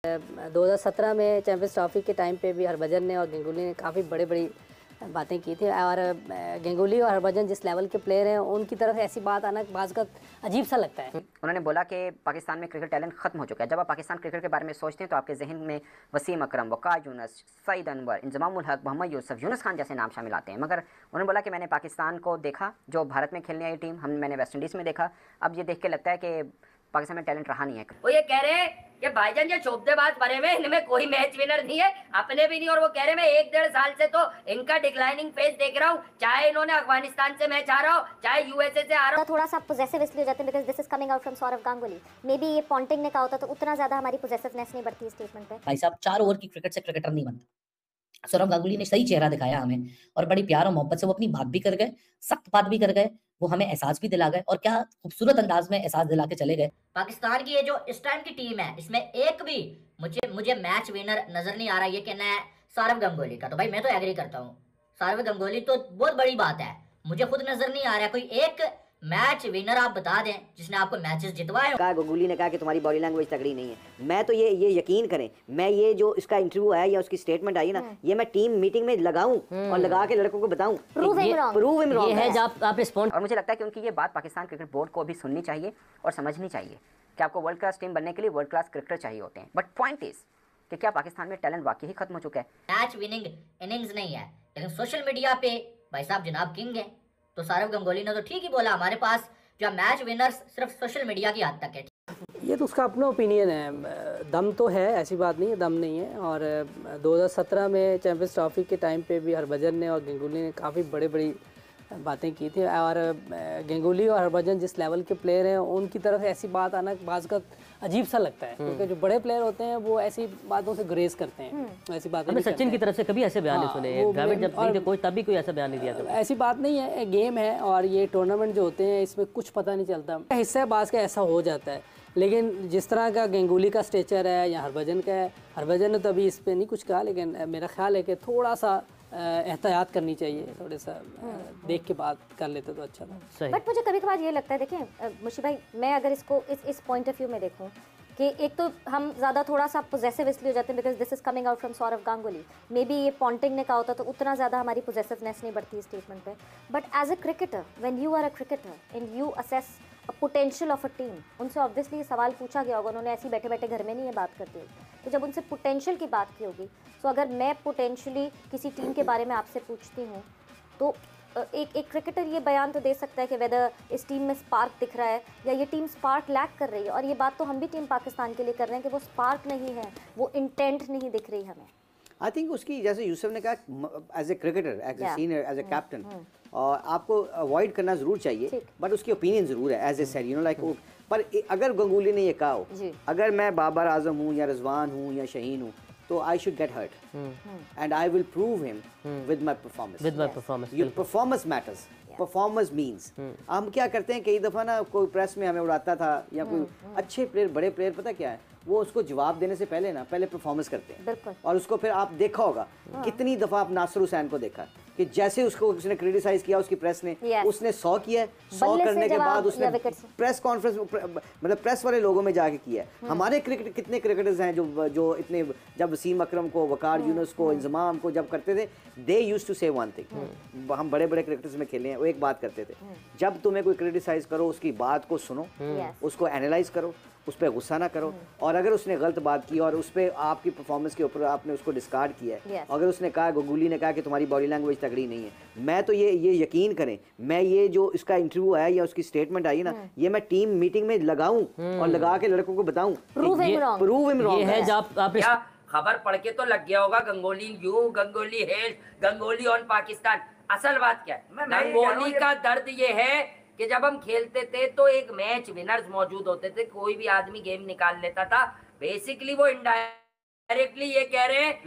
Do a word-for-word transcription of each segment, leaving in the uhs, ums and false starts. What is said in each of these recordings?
दो हज़ार सत्रह में चैंपियंस ट्रॉफी के टाइम पे भी हरभजन ने और गंगुली ने काफ़ी बड़े बड़ी बातें की थी और गंगुली और हरभजन जिस लेवल के प्लेयर हैं उनकी तरफ ऐसी बात आना बाज़ का अजीब सा लगता है। उन्होंने बोला कि पाकिस्तान में क्रिकेट टैलेंट खत्म हो चुका है। जब आप पाकिस्तान क्रिकेट के बारे में सोचते हैं तो आपके जहन में वसीम अकरम, वकार यूनुस, सईद अनवर, इंजमामुल हक, मोहम्मद यूसुफ, यूनुस खान जैसे नाम शामिल आते हैं। मगर उन्होंने बोला कि मैंने पाकिस्तान को देखा जो भारत में खेलने आई टीम, हम मैंने वेस्ट इंडीज़ में देखा, अब ये देख के लगता है कि पाकिस्तान में टैलेंट रहा नहीं है। वो ये कह रहे हैं कि भाईजान ये चौबदेबाज भरे हुए इनमें कोई मैच विनर नहीं है, अपने भी नहीं, और वो कह रहे हैं मैं एक डेढ़ साल से तो इनका डिक्लाइनिंग फेज देख रहा हूँ, चाहे इन्होंने अफगानिस्तान से मैच हारा हो, चाहे यूएसए से हारा हो। थोड़ा सा पोजेसिव इसलिए हो जाते हैं because this is coming out from Saurav Ganguly. Maybe बी ये पॉन्टिंग ने कहा होता तो उतना ज्यादा हमारी पोजेसिवनेस नहीं बढ़ती स्टेटमेंट पे। भाई साहब, चार ओवर की क्रिकेट से क्रिकेटर नहीं बनता। सौरव गांगुली ने सही चेहरा दिखाया हमें और बड़ी प्यार और मोहब्बत से वो अपनी बात भी कर गए, सख्त बात भी कर गए, वो हमें एहसास भी दिला गए और क्या खूबसूरत अंदाज में एहसास दिला के चले गए। पाकिस्तान की ये जो इस टाइम की टीम है इसमें एक भी मुझे मुझे मैच विनर नजर नहीं आ रहा। ये कहना है सौरव गांगुली का, तो भाई मैं तो एग्री करता हूँ। सौरव गांगुली तो बहुत बड़ी बात है, मुझे खुद नजर नहीं आ रहा कोई एक मैच विनर आप बता दें जिसने आपको मैचेस जितवाए। कहा गंगुली ने कहा कि तुम्हारी बॉडी लैंग्वेज तगड़ी नहीं है। मैं तो ये ये यकीन करें, मैं ये जो इसका इंटरव्यू है या उसकी स्टेटमेंट आई ना, ये मैं टीम मीटिंग में लगाऊं और लगा के लड़कों को बताऊं prove him wrong, prove him wrong. ये है जब आप रिस्पॉन्ड। और मुझे लगता है कि उनकी ये बात पाकिस्तान क्रिकेट बोर्ड को भी सुननी चाहिए और समझनी चाहिए कि आपको वर्ल्ड क्लास टीम बनने के लिए वर्ल्ड क्लास क्रिकेटर चाहिए होते हैं। बट पॉइंट इज कि क्या पाकिस्तान में टैलेंट वाकई ही खत्म हो चुका है? मैच विनिंग इनिंग्स नहीं है, लेकिन सोशल मीडिया पे भाई साहब जनाब किंग है। तो सौरव गांगुली ने तो ठीक ही बोला, हमारे पास जो मैच विनर्स सिर्फ सोशल मीडिया की हद तक है। ये तो उसका अपना ओपिनियन है, दम तो है, ऐसी बात नहीं है दम नहीं है। और दो हज़ार सत्रह में चैंपियंस ट्रॉफी के टाइम पे भी हरभजन ने और गंगुली ने काफ़ी बड़े बड़ी बातें की थी और गंगुली और हरभजन जिस लेवल के प्लेयर हैं उनकी तरफ ऐसी बात आना बाज़ का अजीब सा लगता है, क्योंकि जो बड़े प्लेयर होते हैं वो ऐसी बातों से ग्रेज करते हैं। ऐसी बातें हमें सचिन की तरफ से कभी ऐसे बयान नहीं सुने, द्रविड़ जब नहीं थे कोच तब भी कोई ऐसा बयान नहीं दिया था। ऐसी बात नहीं है, गेम है और ये टूर्नामेंट जो होते हैं इसमें कुछ पता नहीं चलता, हिस्सा बाज़ का ऐसा हो जाता है। लेकिन जिस तरह का गंगुली का स्टेचर है या हरभजन का है, हरभजन ने तो अभी इस पर नहीं कुछ कहा, लेकिन मेरा ख्याल है कि थोड़ा सा एहतियात करनी चाहिए, थोड़े सा देख के बात कर लेते तो अच्छा था। बट मुझे कभी कभार ये लगता है, देखिए मुशी भाई, मैं अगर इसको इस इस पॉइंट ऑफ व्यू में देखूं कि एक तो हम ज़्यादा थोड़ा सा पोजेसिव इसलिए हो जाते हैं because this is coming out from Saurav Ganguly. Maybe बी ये पॉन्टिंग ने कहा होता तो उतना ज़्यादा हमारी पोजेसिवनेस नहीं बढ़ती स्टेटमेंट पे। But as a cricketer, when you are a cricketer and you assess a potential of a team, उनसे ऑब्वियसली ये सवाल पूछा गया होगा, उन्होंने ऐसे बैठे बैठे घर में नहीं ये बात करती होगी, तो जब उनसे पोटेंशियल की बात की होगी, तो अगर मैं पोटेंशियली किसी टीम के बारे में आपसे पूछती हूँ तो एक एक क्रिकेटर ये बयान तो दे सकता है कि वेदर इस टीम में स्पार्क दिख रहा है या ये टीम स्पार्क लैक कर रही है। और ये बात तो हम भी टीम पाकिस्तान के लिए कर रहे हैं कि वो स्पार्क नहीं है, वो इंटेंट नहीं दिख रही हमें। आई थिंक उसकी, जैसे यूसुफ ने कहा, as a cricketer, as a senior, as a captain, और आपको अवॉइड करना ज़रूर चाहिए, बट उसकी ओपिनियन ज़रूर है as a said, you know like. पर अगर गंगुली ने ये कहा हो, अगर मैं बाबर आजम हूँ या रिजवान हूँ या शहीन हूँ, तो I should get hurt and I will prove him with my performance. With my performance, your performance matters. Performance means हम क्या करते हैं, कई दफ़ा ना कोई प्रेस में हमें उड़ाता था या कोई अच्छे प्लेयर, बड़े प्लेयर, पता क्या है, वो उसको जवाब देने से पहले ना पहले परफॉर्मेंस करते हैं। और उसको फिर आप देखा होगा कितनी दफ़ा आप नासिर हुसैन को देखा कि जैसे उसको उसने क्रिटिसाइज किया उसकी प्रेस ने, उसने सौ किया है, सौ करने के बाद उसने प्रेस कॉन्फ्रेंस मतलब प्रेस वाले लोगों में जाके किया है। हमारे क्रिकेट कितने क्रिकेटर्स हैं जो जो इतने, जब वसीम अकरम को, वकार यूनुस को, इंजमाम को जब करते थे, they used to say one thing. हम बड़े बड़े क्रिकेटर्स में खेले हैं, वो एक बात करते थे, जब तुम्हें कोई क्रिटिसाइज करो उसकी बात को सुनो, उसको एनालाइज करो, उस पर गुस्सा ना करो, और अगर उसने गलत बात की और उस पर आपकी परफॉर्मेंस के ऊपर आपने उसको डिस्कार्ड किया है, अगर उसने कहा, गंगुली ने कहा कि तुम्हारी बॉडी लैंग्वेज तगड़ी नहीं है, मैं तो ये ये यकीन करें, मैं ये जो इसका इंटरव्यू है या उसकी स्टेटमेंट आई ना, ये मैं टीम मीटिंग में लगाऊं और लगा के लड़कों को बताऊं prove him wrong. Prove him wrong है। जब आप क्या खबर पढ़ के तो लग गया होगा Ganguly you, Ganguly hate, Ganguly on Pakistan. असल बात क्या है, गंगोली का दर्द ये है कि जब हम खेलते थे तो एक मैच विनर्स मौजूद होते थे, कोई भी आदमी गेम निकाल लेता था। बेसिकली वो डायरेक्टली ये कह रहे हैं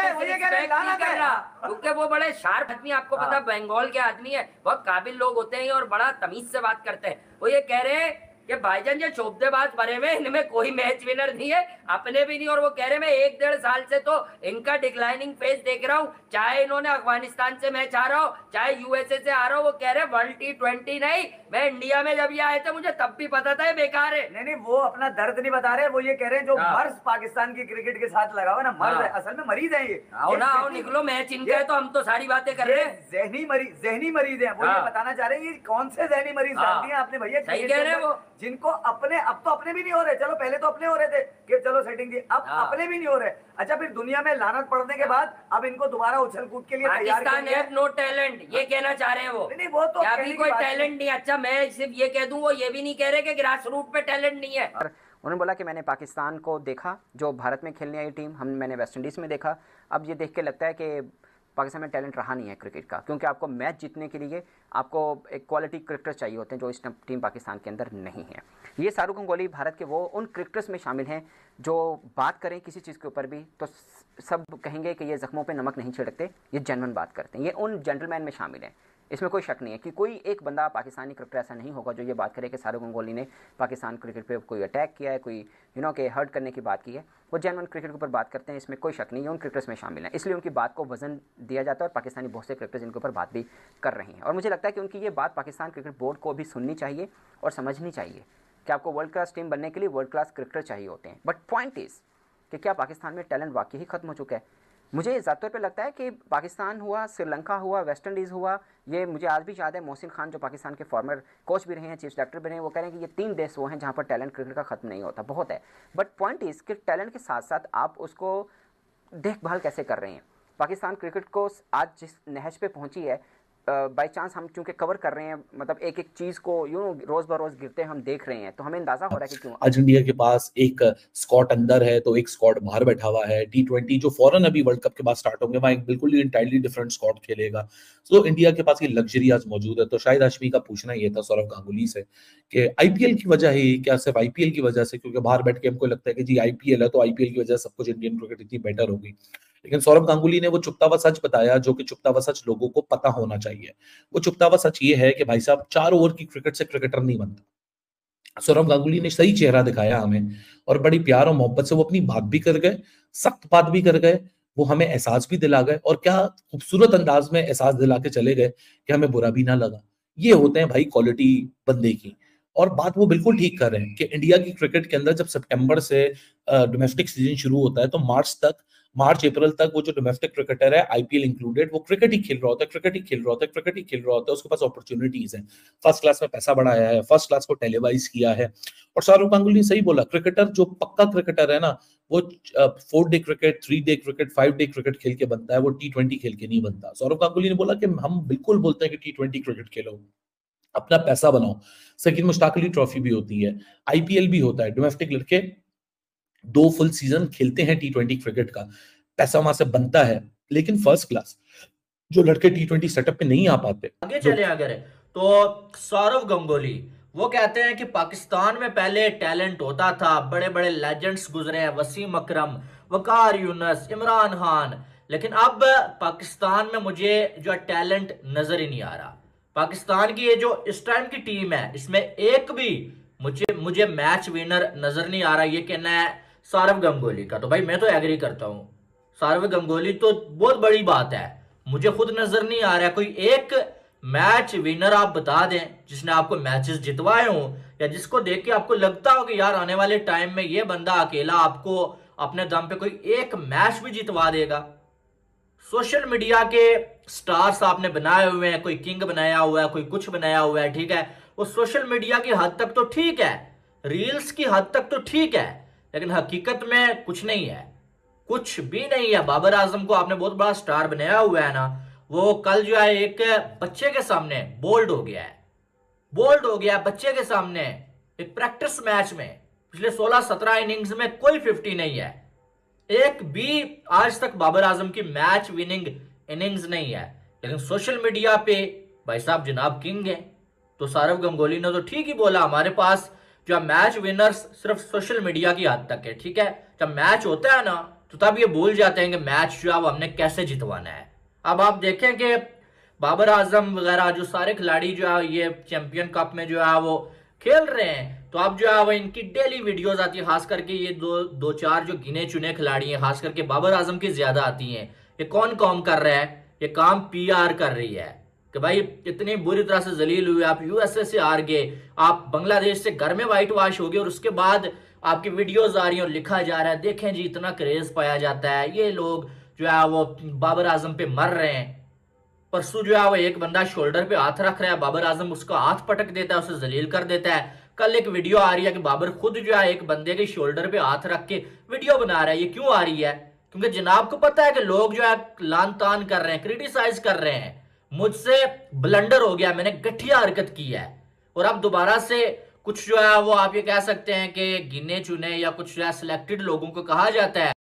कर रहा, क्योंकि वो बड़े शार्प आदमी, आपको पता बंगाल के आदमी है, बहुत काबिल लोग होते हैं और बड़ा तमीज से बात करते हैं। वो ये कह रहे हैं कि भाईजान ये शोबदेबाज भरे हुए, इनमें कोई मैच विनर नहीं है, अपने भी नहीं। और वो कह रहे मैं एक डेढ़ साल से तो इनका डिक्लाइनिंग फेज देख रहा हूँ, चाहे इन्होंने अफगानिस्तान से मैच आ रहा हो, चाहे यूएसए से आ रहा हो। वो कह रहे वर्ल्ड टी ट्वेंटी नहीं, मैं इंडिया में जब ये आए थे मुझे तब भी पता था ये बेकार है। नहीं नहीं, वो अपना दर्द नहीं बता रहे, वो ये कह रहे हैं जो मर्ज पाकिस्तान की क्रिकेट के साथ लगा हुआ ना, मर्ज है, असल में मरीज है ये। आओ ना आओ, निकलो, मैच इनका है तो हम तो सारी बातें कर रहे हैं। जहनी मरीज, जहनी मरीज है वो, ये बताना चाह रहे हैं ये कौन से जहनी मरीज डाल दिए आपने भैया। सही कह रहे हैं वो, जिनको अपने, अब तो अपने भी नहीं हो रहे, चलो पहले तो अपने हो रहे थे कि चलो सेटिंग दी, अब अपने भी नहीं हो रहे। अच्छा फिर दुनिया में लानत पड़ने के बाद अब इनको दोबारा उछल कूद के लिए तैयार पाकिस्तान हैव नो टैलेंट, ये कहना चाह रहे हैं वो। नहीं वो तो अभी कोई टैलेंट नहीं। अच्छा मैं सिर्फ ये कह दूं, वो ये भी नहीं कह रहे कि ग्रास रूट पे टैलेंट नहीं है। उन्होंने बोला कि मैंने पाकिस्तान को देखा, जो भारत में खेलने आई टीम, हम मैंने वेस्ट इंडीज़ में देखा, अब ये देख के लगता है कि पाकिस्तान में टैलेंट रहा नहीं है क्रिकेट का, क्योंकि आपको मैच जीतने के लिए आपको एक क्वालिटी क्रिकेटर चाहिए होते हैं जो इस टीम पाकिस्तान के अंदर नहीं है। ये शाहरुख गंगोली भारत के वो उन क्रिकेटर्स में शामिल हैं जो बात करें किसी चीज़ के ऊपर भी तो सब कहेंगे कि ये ज़ख्मों पे नमक नहीं छिड़कते, ये जेन्युइन बात करते हैं। ये उन जेंटलमैन में शामिल हैं, इसमें कोई शक नहीं है कि कोई एक बंदा पाकिस्तानी क्रिकेटर ऐसा नहीं होगा जो ये बात करे कि शाहरुख गंगोली ने पाकिस्तान क्रिकेट पे कोई अटैक किया है, कोई यू नो के हर्ट करने की बात की है। वो जेन्युइन क्रिकेट के ऊपर बात करते हैं, इसमें कोई शक नहीं है, उन क्रिकेटर्स में शामिल हैं, इसलिए उनकी बात को वजन दिया जाता है और पाकिस्तानी बहुत से क्रिकेटर्स इनके ऊपर बात भी कर रहे हैं। और मुझे लगता है कि उनकी ये बात पाकिस्तान क्रिकेट बोर्ड को भी सुननी चाहिए और समझनी चाहिए कि आपको वर्ल्ड क्लास टीम बनने के लिए वर्ल्ड क्लास क्रिकेटर चाहिए होते हैं। बट पॉइंट इज़ कि क्या पाकिस्तान में टैलेंट वाकई ही खत्म हो चुका है? मुझे ज़्यादा तौर पे लगता है कि पाकिस्तान हुआ, श्रीलंका हुआ, वेस्ट इंडीज़ हुआ, ये मुझे आज भी याद है मोहसिन खान जो पाकिस्तान के फॉर्मर कोच भी रहे हैं, चीफ सेलेक्टर भी रहे हैं, वो कह रहे हैं कि ये तीन देश वो हैं जहाँ पर टैलेंट क्रिकेट का ख़त्म नहीं होता, बहुत है। बट पॉइंट इज़ कि टैलेंट के साथ साथ आप उसको देखभाल कैसे कर रहे हैं। पाकिस्तान क्रिकेट को आज जिस नहज पे पहुँची है, बाई चांस हम चूंकि कवर कर रहे हैं, मतलब एक एक चीज़ को यूँ रोज़ ब रोज़ गिरते हम देख रहे हैं, तो हमें अंदाज़ा हो रहा है कि क्यों। आज इंडिया के पास एक स्क्वाड अंदर है तो एक स्क्वाड बाहर बैठा हुआ है। टी ट्वेंटी जो फौरन अभी वर्ल्ड कप के बाद स्टार्ट होंगे वहाँ एक बिल्कुल ही इंटायरली डिफरेंट स्क्वाड खेलेगा। तो इंडिया के पास ये लग्जरी आज मौजूद है। तो शायद हाशमी का पूछना ये था सौरव गांगुली से कि आईपीएल की वजह है, क्या सिर्फ आईपीएल की वजह से? क्योंकि बाहर बैठ के हमको लगता है कि जी आईपीएल है तो आईपीएल की वजह से सब कुछ इंडियन क्रिकेट इतनी बेटर होगी, लेकिन सौरव गांगुली ने वो चुपता हुआ सच बताया जो कि चुपता हुआ सच लोगों को पता होना चाहिए। वो चुपता हुआ सच ये है कि भाई साहब चार ओवर की क्रिकेट से क्रिकेटर नहीं बनता। सौरव गांगुली ने सही चेहरा दिखाया हमें और बड़ी प्यार और मोहब्बत से वो अपनी बात भी कर गए, सख्त बात भी कर गए, वो हमें एहसास भी दिला गए और क्या खूबसूरत अंदाज में एहसास दिला के चले गए कि हमें बुरा भी ना लगा। ये होते हैं भाई क्वालिटी बंदे की। और बात वो बिल्कुल ठीक कर रहे हैं कि इंडिया की क्रिकेट के अंदर जब सितंबर से डोमेस्टिक सीजन शुरू होता है तो मार्च तक मार्च अप्रैल तक वो जो डोमेस्टिक क्रिकेटर है आईपीएल इंक्लूडेड वो क्रिकेट ही खेल रहा होता है क्रिकेट ही खेल रहा होता है क्रिकेट ही खेल रहा होता है उसके पास अपॉर्चुनिटीज हैं, फर्स्ट क्लास में पैसा बढ़ाया है, फर्स्ट क्लास को टेलीवाइज किया है। और सौरव गांगुली ने सही बोला, क्रिकेटर जो पक्का क्रिकेटर है ना वो four day cricket, three day cricket, five day cricket खेल के बनता है, वो टी ट्वेंटी खेल के नहीं बनता। सौरव गांगुली ने बोला कि हम बिल्कुल बोलते हैं कि टी ट्वेंटी क्रिकेट खेलो, अपना पैसा बनाओ। सकीन मुश्ताक अली ट्रॉफी भी होती है, आईपीएल भी होता है, डोमेस्टिक लड़के दो फुल सीजन खेलते हैं टी ट्वेंटी क्रिकेट का, पैसा वहां से बनता है। लेकिन फर्स्ट क्लास जो लड़के टी ट्वेंटी सेटअप पे नहीं आ पाते, आगे चले अगर तो सौरव गंगोली वो कहते हैं कि पाकिस्तान में पहले टैलेंट होता था, बड़े बड़े लेजेंड्स गुजरे हैं, वसीम अकरम, वकार यूनुस, इमरान खान, लेकिन अब पाकिस्तान में मुझे जो टैलेंट नजर ही नहीं आ रहा। पाकिस्तान की ये जो इस टाइम की टीम है इसमें एक भी मुझे मुझे मैच विनर नजर नहीं आ रहा। ये कहना है सौरव गंगोली का, तो भाई मैं तो एग्री करता हूँ। सौरव गंगोली तो बहुत बड़ी बात है, मुझे खुद नजर नहीं आ रहा कोई एक मैच विनर आप बता दें जिसने आपको मैचेस जितवाए हों या जिसको देख के आपको लगता हो कि यार आने वाले टाइम में ये बंदा अकेला आपको अपने दम पे कोई एक मैच भी जितवा देगा। सोशल मीडिया के स्टार्स आपने बनाए हुए हैं, कोई किंग बनाया हुआ है, कोई कुछ बनाया हुआ है, ठीक है, वो सोशल मीडिया की हद तक तो ठीक है, रील्स की हद तक तो ठीक है, लेकिन हकीकत में कुछ नहीं है, कुछ भी नहीं है। बाबर आजम को आपने बहुत बड़ा स्टार बनाया हुआ है ना, वो कल जो है एक बच्चे के सामने बोल्ड हो गया है, बोल्ड हो गया है बच्चे के सामने एक प्रैक्टिस मैच में। पिछले सोलह सत्रह इनिंग्स में कोई फिफ्टी नहीं है, एक भी आज तक बाबर आजम की मैच विनिंग इनिंग्स नहीं है, लेकिन सोशल मीडिया पे भाई साहब जनाब किंग है। तो सौरव गंगोली ने तो ठीक ही बोला, हमारे पास जो मैच विनर्स सिर्फ सोशल मीडिया की हद तक है, ठीक है, जब मैच होता है ना तो तब ये भूल जाते हैं कि मैच जो है वो हमने कैसे जितवाना है। अब आप देखें कि बाबर आजम वगैरह जो सारे खिलाड़ी जो है ये चैंपियन कप में जो है वो खेल रहे हैं, तो अब जो है वो इनकी डेली वीडियोस आती है, खास करके ये दो दो चार जो गिने चुने खिलाड़ी हैं, खास करके बाबर आजम की ज्यादा आती हैं। ये कौन काम कर रहा है? ये काम पीआर कर रही है कि भाई इतनी बुरी तरह से जलील हुए, आप यूएसए से हार गए, आप बांग्लादेश से घर में व्हाइट वॉश हो गए, और उसके बाद आपकी वीडियोस आ रही है और लिखा जा रहा है देखें जी इतना क्रेज पाया जाता है, ये लोग जो है वो बाबर आजम पे मर रहे हैं। परसों जो है वो एक बंदा शोल्डर पे हाथ रख रहा है, बाबर आजम उसका हाथ पटक देता है, उसे जलील कर देता है। कल एक वीडियो आ रही है कि बाबर खुद जो है एक बंदे के शोल्डर पे हाथ रख के वीडियो बना रहा है। ये क्यों आ रही है? क्योंकि जनाब को पता है कि लोग जो है लान तान कर रहे हैं, क्रिटिसाइज कर रहे हैं, मुझसे ब्लंडर हो गया, मैंने घटिया हरकत की है, और अब दोबारा से कुछ जो है वो आप ये कह सकते हैं कि गिने चुने या कुछ जो है सिलेक्टेड लोगों को कहा जाता है